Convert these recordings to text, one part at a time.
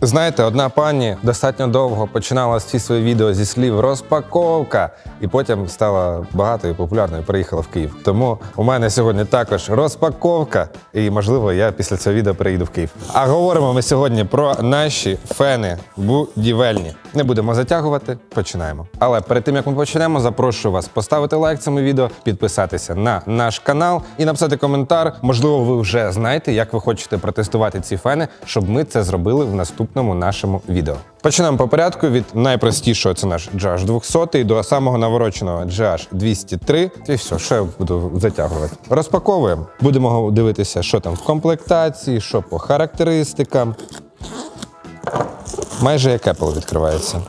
Знаєте, одна пані достатньо довго починала всі свої відео зі слів «розпаковка» і потім стала багатою і популярною і переїхала в Київ. Тому у мене сьогодні також розпаковка і, можливо, я після цього відео переїду в Київ. А говоримо ми сьогодні про наші фени будівельні. Не будемо затягувати, починаємо. Але перед тим, як ми почнемо, запрошую вас поставити лайк цьому відео, підписатися на наш канал і написати коментар. Можливо, ви вже знаєте, як ви хочете протестувати ці фени, щоб ми це зробили в наступному нашому відео. Почнемо по порядку від найпростішого, це наш GH 200, до самого навороченого GH 203. І все, що я буду затягувати. Розпаковуємо. Будемо дивитися, що там в комплектації, що по характеристикам. Майже як Apple відкривається.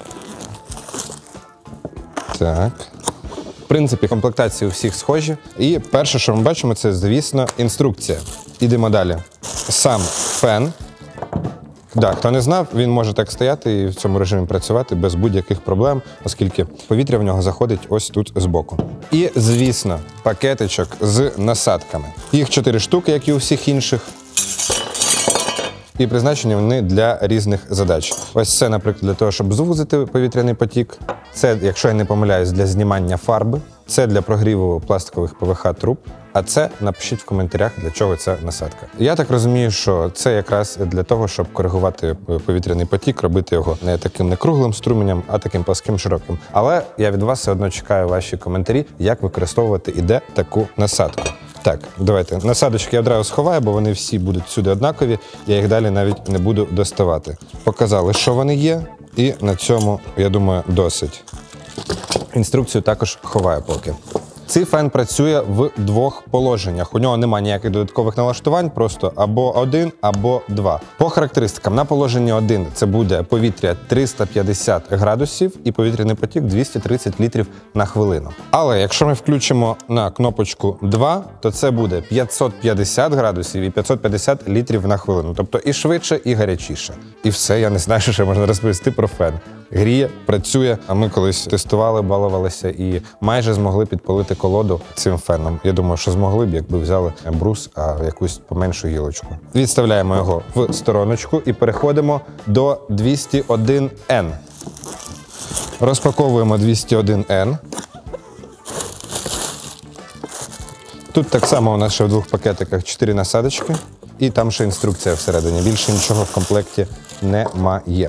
Так. В принципі, комплектації у всіх схожі. І перше, що ми бачимо, це, звісно, інструкція. Ідемо далі. Сам фен. Так, хто не знав, він може так стояти і в цьому режимі працювати без будь-яких проблем, оскільки повітря в нього заходить ось тут збоку. І, звісно, пакетичок з насадками. Їх 4 штуки, як і у всіх інших. І призначені вони для різних задач. Ось це, наприклад, для того, щоб звузити повітряний потік. Це, якщо я не помиляюсь, для знімання фарби. Це для прогріву пластикових ПВХ-труб. А це напишіть в коментарях, для чого ця насадка. Я так розумію, що це якраз для того, щоб коригувати повітряний потік, робити його не таким не круглим струменем, а таким пласким, широким. Але я від вас все одно чекаю ваші коментарі, як використовувати і де таку насадку. Так, давайте. Насадочки я одразу сховаю, бо вони всі будуть всюди однакові. Я їх далі навіть не буду доставати. Показали, що вони є, і на цьому, я думаю, досить. Інструкцію також ховаю поки. Цей фен працює в двох положеннях. У нього немає ніяких додаткових налаштувань, просто або один, або два. По характеристикам, на положенні 1 це буде повітря 350 градусів і повітряний потік 230 літрів на хвилину. Але якщо ми включимо на кнопочку 2, то це буде 550 градусів і 550 літрів на хвилину. Тобто і швидше, і гарячіше. І все, я не знаю, що ще можна розповісти про фен. Гріє, працює, а ми колись тестували, балувалися і майже змогли підпалити колоду цим феном. Я думаю, що змогли б, якби взяли брус, а якусь поменшу гілочку. Відставляємо його в стороночку і переходимо до 201N. Розпаковуємо 201N. Тут так само у нас ще в двох пакетиках 4 насадочки. І там ще інструкція всередині. Більше нічого в комплекті немає.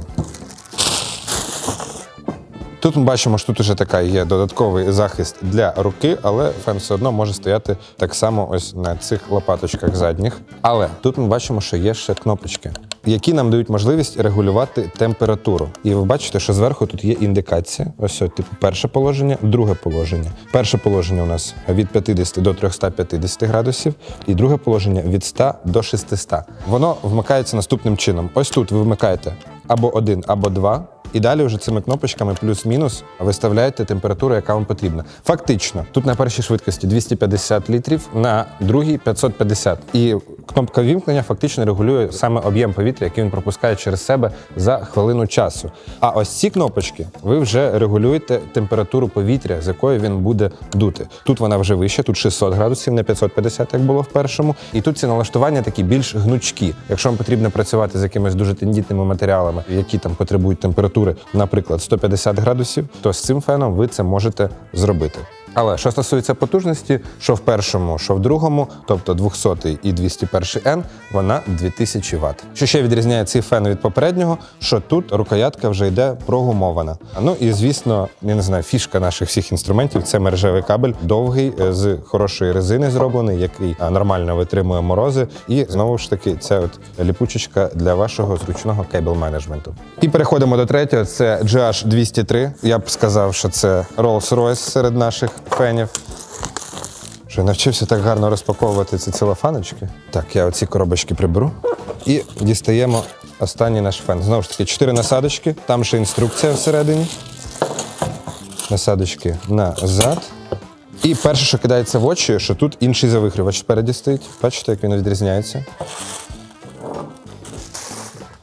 Тут ми бачимо, що тут вже така є додатковий захист для руки, але фен все одно може стояти так само ось на цих лопаточках задніх. Але тут ми бачимо, що є ще кнопочки, які нам дають можливість регулювати температуру. І ви бачите, що зверху тут є індикація. Ось, типу, перше положення, друге положення. Перше положення у нас від 50 до 350 градусів, і друге положення від 100 до 600. Воно вмикається наступним чином. Ось тут ви вмикаєте або 1, або 2. І далі вже цими кнопочками плюс-мінус виставляєте температуру, яка вам потрібна. Фактично, тут на першій швидкості 250 літрів, на другій 550. І кнопка вімкнення фактично регулює саме об'єм повітря, який він пропускає через себе за хвилину часу. А ось ці кнопочки ви вже регулюєте температуру повітря, з якої він буде дути. Тут вона вже вища, тут 600 градусів, не 550, як було в першому. І тут ці налаштування такі більш гнучкі. Якщо вам потрібно працювати з якимись дуже тендітними матеріалами, які там потребують температури, наприклад, 150 градусів, то з цим феном ви це можете зробити. Але що стосується потужності, що в першому, що в другому, тобто 200 і 201N, вона 2000 Вт. Що ще відрізняє цей фен від попереднього, що тут рукоятка вже йде прогумована. Ну і, звісно, я не знаю, фішка наших всіх інструментів – це мережевий кабель, довгий, з хорошої резини зроблений, який нормально витримує морози. І, знову ж таки, ця от ліпучечка для вашого зручного кейбл-менеджменту. І переходимо до третього, це GH 203. Я б сказав, що це Rolls-Royce серед наших фенів. Вже навчився так гарно розпаковувати ці целофаночки. Так, я оці коробочки приберу. І дістаємо останній наш фен. Знову ж таки, 4 насадочки, там ще інструкція всередині. Насадочки назад. І перше, що кидається в очі, що тут інший завихрювач спереді стоїть. Бачите, як він відрізняється.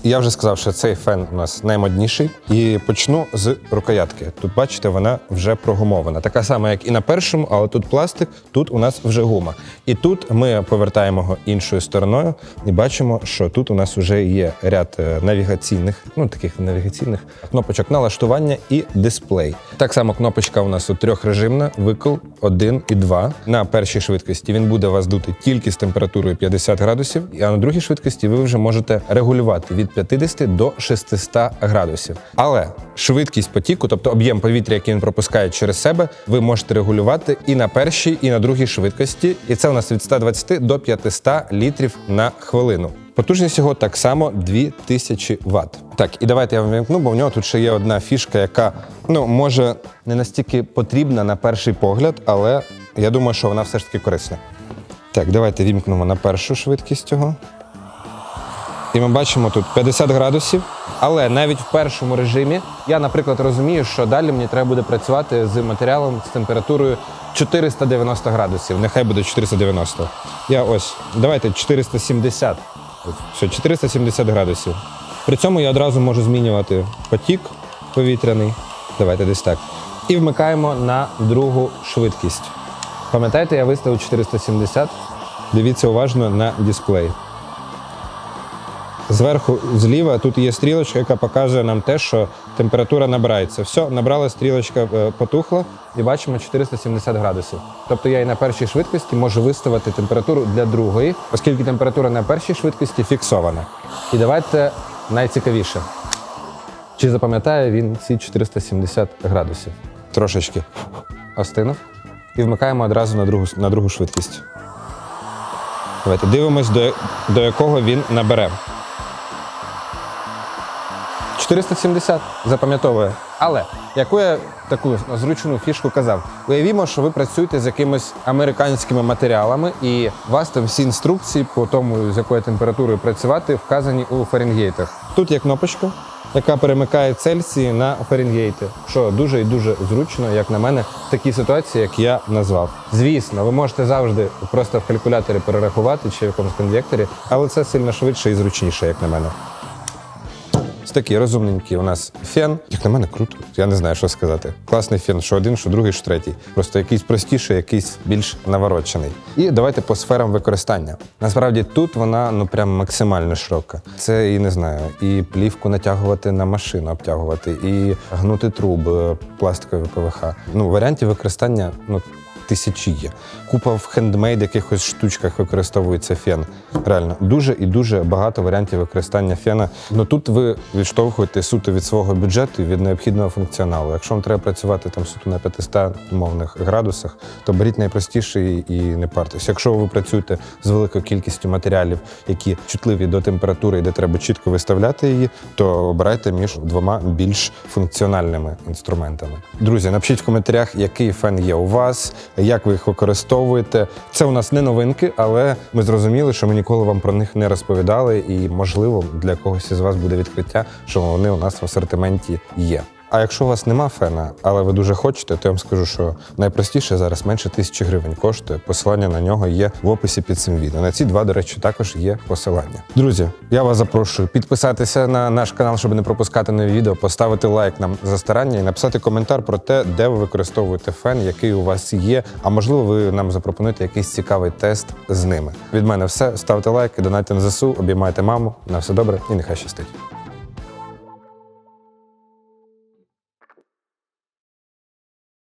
Я вже сказав, що цей фен у нас наймодніший. І почну з рукоятки. Тут, бачите, вона вже прогумована. Така сама, як і на першому, але тут пластик, тут у нас вже гума. І тут ми повертаємо його іншою стороною і бачимо, що тут у нас вже є ряд навігаційних, таких навігаційних кнопочок налаштування і дисплей. Так само кнопочка у нас трьохрежимна, викл 1 і 2. На першій швидкості він буде вас дути тільки з температурою 50 градусів, а на другій швидкості ви вже можете регулювати від 50 до 600 градусів. Але швидкість потіку, тобто об'єм повітря, який він пропускає через себе, ви можете регулювати і на першій, і на другій швидкості. І це у нас від 120 до 500 літрів на хвилину. Потужність його так само 2000 Вт. Так, і давайте я вам вимкну, бо в нього тут ще є одна фішка, яка, може, не настільки потрібна на перший погляд, але я думаю, що вона все ж таки корисна. Так, давайте вімкнемо на першу швидкість його. І ми бачимо тут 50 градусів, але навіть в першому режимі я, наприклад, розумію, що далі мені треба буде працювати з матеріалом з температурою 490 градусів. Нехай буде 490. Давайте 470. Все, 470 градусів. При цьому я одразу можу змінювати потік повітряний. Давайте десь так. І вмикаємо на другу швидкість. Пам'ятаєте, я виставив 470. Дивіться уважно на дисплей. Зверху, зліва, тут є стрілочка, яка показує нам те, що температура набирається. Все, набрала стрілочка, потухла і бачимо 470 градусів. Тобто я і на першій швидкості можу виставити температуру для другої, оскільки температура на першій швидкості фіксована. І давайте найцікавіше. Чи запам'ятає він ці 470 градусів? Трошечки остинув. І вмикаємо одразу на другу швидкість. Давайте дивимось, до якого він набере. 470 запам'ятовує. Але, яку я таку зручну фішку казав, уявімо, що ви працюєте з якимись американськими матеріалами і у вас там всі інструкції по тому, з якою температурою працювати, вказані у Фаренгейтах. Тут є кнопочка, яка перемикає Цельсії на Фаренгейти, що дуже і дуже зручно, як на мене, в такій ситуації, як я назвав. Звісно, ви можете завжди просто в калькуляторі перерахувати чи в якомусь конвекторі, але це сильно швидше і зручніше, як на мене. Такий розумненький у нас фен. Як на мене, круто. Я не знаю, що сказати. Класний фен, що один, що другий, що третій. Просто якийсь простіший, якийсь більш наворочений. І давайте по сферам використання. Насправді тут вона прям максимально широка. Це, і не знаю, і плівку натягувати на машину, обтягувати, і гнути труби пластикові ПВХ. Варіантів використання, тисячі є. Купа в хендмейд якихось штучках використовується фен. Реально, дуже і дуже багато варіантів використання фена. Тут ви відштовхуєте суто від свого бюджету і від необхідного функціоналу. Якщо вам треба працювати суто на 500 умовних градусах, то беріть найпростіший і не партесь. Якщо ви працюєте з великою кількістю матеріалів, які чутливі до температури і де треба чітко виставляти її, то обирайте між двома більш функціональними інструментами. Друзі, напишіть в коментарях, який фен є у вас, як ви їх використовуєте. Це у нас не новинки, але ми зрозуміли, що ми ніколи вам про них не розповідали і, можливо, для когось із вас буде відкриття, що вони у нас в асортименті є. А якщо у вас нема фена, але ви дуже хочете, то я вам скажу, що найпростіше зараз менше 1000 гривень коштує. Посилання на нього є в описі під цим відео. На ці два, до речі, також є посилання. Друзі, я вас запрошую підписатися на наш канал, щоб не пропускати нові відео, поставити лайк нам за старання і написати коментар про те, де ви використовуєте фен, який у вас є, а можливо ви нам запропонуєте якийсь цікавий тест з ними. Від мене все. Ставте лайки, донайте на ЗСУ, обіймайте маму. На все добре і нехай щастить.